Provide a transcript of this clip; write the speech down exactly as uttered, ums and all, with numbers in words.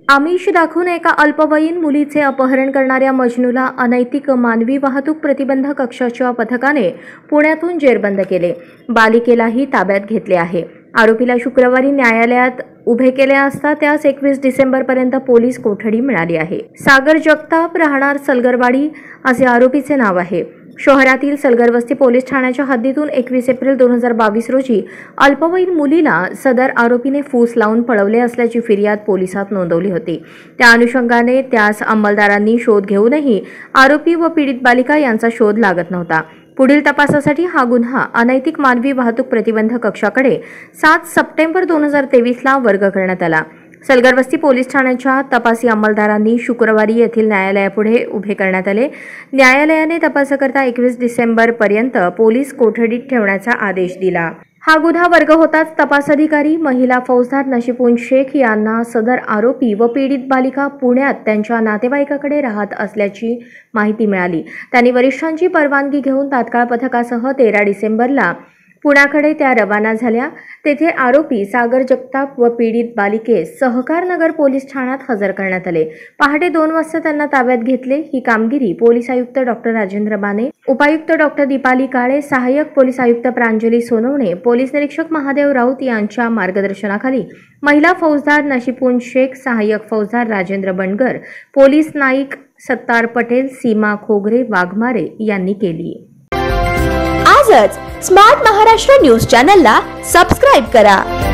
आमिष दाखवून एका अल्पवयीन मुलीचे अपहरण करणाऱ्या मजनूला अनैतिक मानवी वाहतूक प्रतिबंध कक्षाच्या पथकाने पुण्यातून जेरबंद केले. बालिकेलाही ताब्यात घेतले आहे. आरोपीला शुक्रवारी न्यायालयात उभे केले असता त्यास एकवीस डिसेंबर पर्यंत पोलीस कोठडी मिळाली आहे. सागर जगताप, राहणार सलगरवाडी असे आरोपीचे नाव आहे. शहरातील सलगरवस्ती पोलीस ठाण्याच्या हद्दीतून एकवीस एप्रिल दोन हजार बावीस रोजी अल्पवयीन मुलीला सदर आरोपीने फूस लावून पळवले असल्याची फिर्याद पोलिसात नोंदवली होती. त्या अनुषंगाने त्यास अंमलदारांनी शोध घेऊनही आरोपी व पीडित बालिका यांचा शोध लागत नव्हता. पुढील तपासासाठी हा गुन्हा अनैतिक मानवी वाहतूक प्रतिबंध कक्षाकडे सात सप्टेंबर दोन हजार तेवीस ला वर्ग करण्यात आला. सलगरवस्ती पोलीस ठाण्याच्या तपासी अंमलदारांनी शुक्रवारी येथील न्यायालयापुढे उभे करण्यात आले. न्यायालयाने तपासाकरता एकवीस डिसेंबर पर्यंत पोलीस कोठडीत ठेवण्याचा आदेश दिला. हा गुन्हा वर्ग होताच तपास अधिकारी महिला फौजदार नशीबुन शेख यांना सदर आरोपी व पीडित बालिका पुण्यात त्यांच्या नातेवाईकाकडे राहत असल्याची माहिती मिळाली. त्यांनी वरिष्ठांची परवानगी घेऊन तात्काळ पथकासह तेरा डिसेंबरला पुण्याकडे त्या रवाना झाल्या. तेथे आरोपी सागर जगताप व पीडित बालिकेस सहकारनगर पोलीस ठाण्यात हजर करण्यात आले. पहाटे दोन वाजता त्यांना ताब्यात घेतले. ही कामगिरी पोलीस आयुक्त डॉक्टर राजेंद्र बाने, उपायुक्त डॉक्टर दीपाली काळे, सहाय्यक पोलीस आयुक्त प्रांजली सोनवणे, पोलीस निरीक्षक महादेव राऊत यांच्या मार्गदर्शनाखाली महिला फौजदार नशीबुन शेख, सहाय्यक फौजदार राजेंद्र बनगर, पोलीस नाईक सत्तार पटेल, सीमा खोगरे वाघमारे यांनी केली. आजच स्मार्ट महाराष्ट्र न्यूज चॅनलला सबस्क्राईब करा.